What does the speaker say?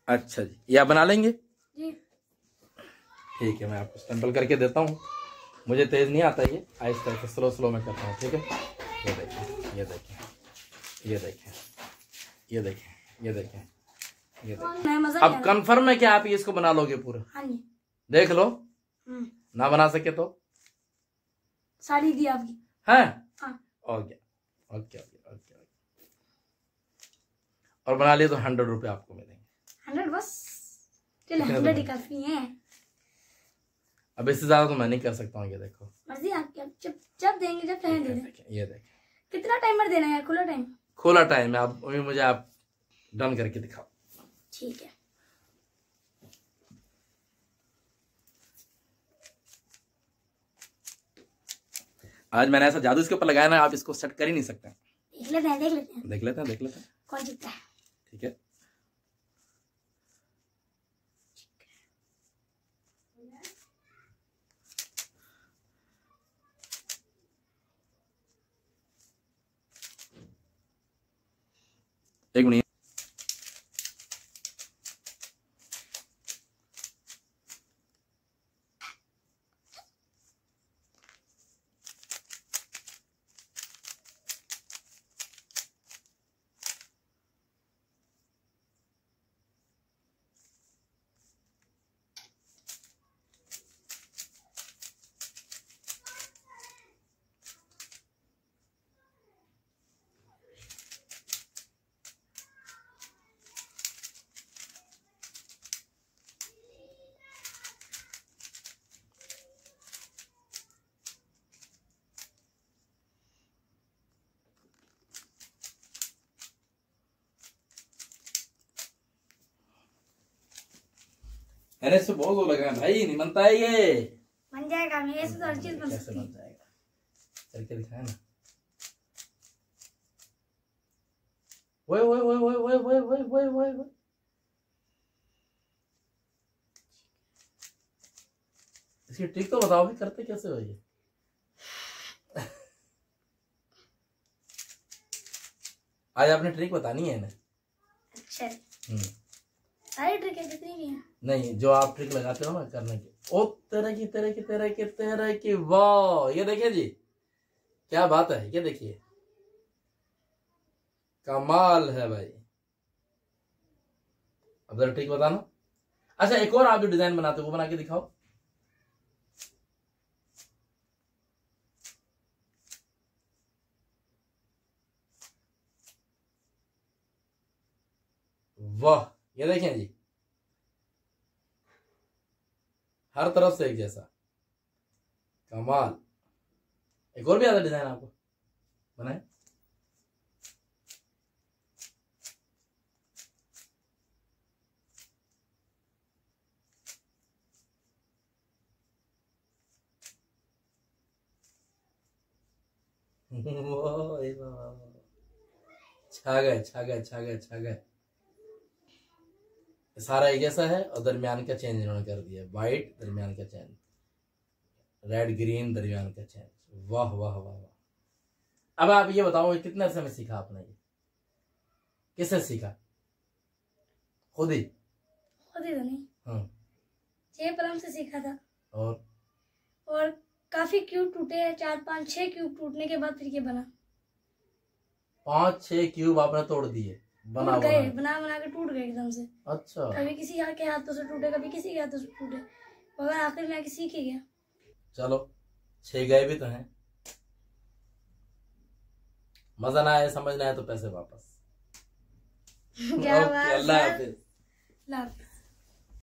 अच्छा जी, ये आप बना लेंगे जी। ठीक है, मैं आपको स्टैम्पल करके देता हूँ। मुझे तेज नहीं आता, ये आहिस्ता आहिस्ता स्लो स्लो में करता हूँ। ठीक है, ये देखें, ये देखें, ये देखें, ये देखें, ये देखें, ये देखें। अब कंफर्म है कि आप ये इसको बना लोगे पूरा? हाँ जी। देख लो, ना बना सके तो साड़ी दी आपकी। है हाँ। Okay okay okay. और बना लिए तो 100 रुपये आपको मिलेंगे। 100 बस? चलो 100 ही काफी है। अब इससे ज्यादा तो मैं नहीं कर सकता हूँ। ये देखो, मर्जी आपकी, आप जब देंगे, जब चाहे दे दें। ये देखें, कितना टाइमर देना है? खुला टाइम? खुला टाइम है। आप मुझे आप डन करके दिखाओ। ठीक है। आज मैंने ऐसा जादू इसके ऊपर लगाया ना, आप इसको सेट कर ही नहीं सकते। देख लेते हैं, देख लेते हैं, देख लेते हैं, देख लेते हैं कौन जीतता है। ठीक है, एक मिनट। अरे इससे बहुत वो लग रहा है भाई, नहीं बनता है ये। बन जाएगा, मेरे से तो हर चीज बन कैसे सकती है। बन जाएगा? करके दिखाए ना। वो इसकी ट्रिक तो बताओ कि करते कैसे हो ये। आज आपने ट्रिक बतानी है ना। अच्छा, सारी ट्रिक है, जितनी भी है। नहीं, जो आप ट्रिक लगाते हो ना करने की, ओ तरह की तरह की तरह की तरह की, वाह ये देखिए जी, क्या बात है, ये देखिए, कमाल है भाई। अब जरा ट्रिक बताना। अच्छा, एक और आप जो डिजाइन बनाते हो वो बना के दिखाओ। वाह, ये देखें जी, हर तरफ से एक जैसा, कमाल। एक और भी आता डिजाइन आपको बनाए। छा गए, छा गए, छा गए, छा गए। सारा एक जैसा है और दरमियान का चेंज इन्होंने कर दिया, व्हाइट दरमियान का चेंज, रेड ग्रीन दरमियान का चेंज। वाह वाह वाह वाह। अब आप ये बताओ, कितने अरसे में सीखा आपने ये? किससे सीखा? खुद ही? खुद ही तो नहीं, हाँ, पलम से सीखा था। और काफी क्यूब टूटे हैं, 4-5-6 क्यूब टूटने के बाद फिर ये बना। 5-6 क्यूब आपने तोड़ दिए? बना बना के टूट गए एकदम से। अच्छा, कभी किसी के हाथों से टूटे, कभी किसी के हाथों से टूटे, मगर आखिर में आके सीख ही गया। चलो 6 गए भी तो हैं। मजा ना आए, समझ ना आए तो पैसे वापस। क्या बात है। अल्लाह हाफिज।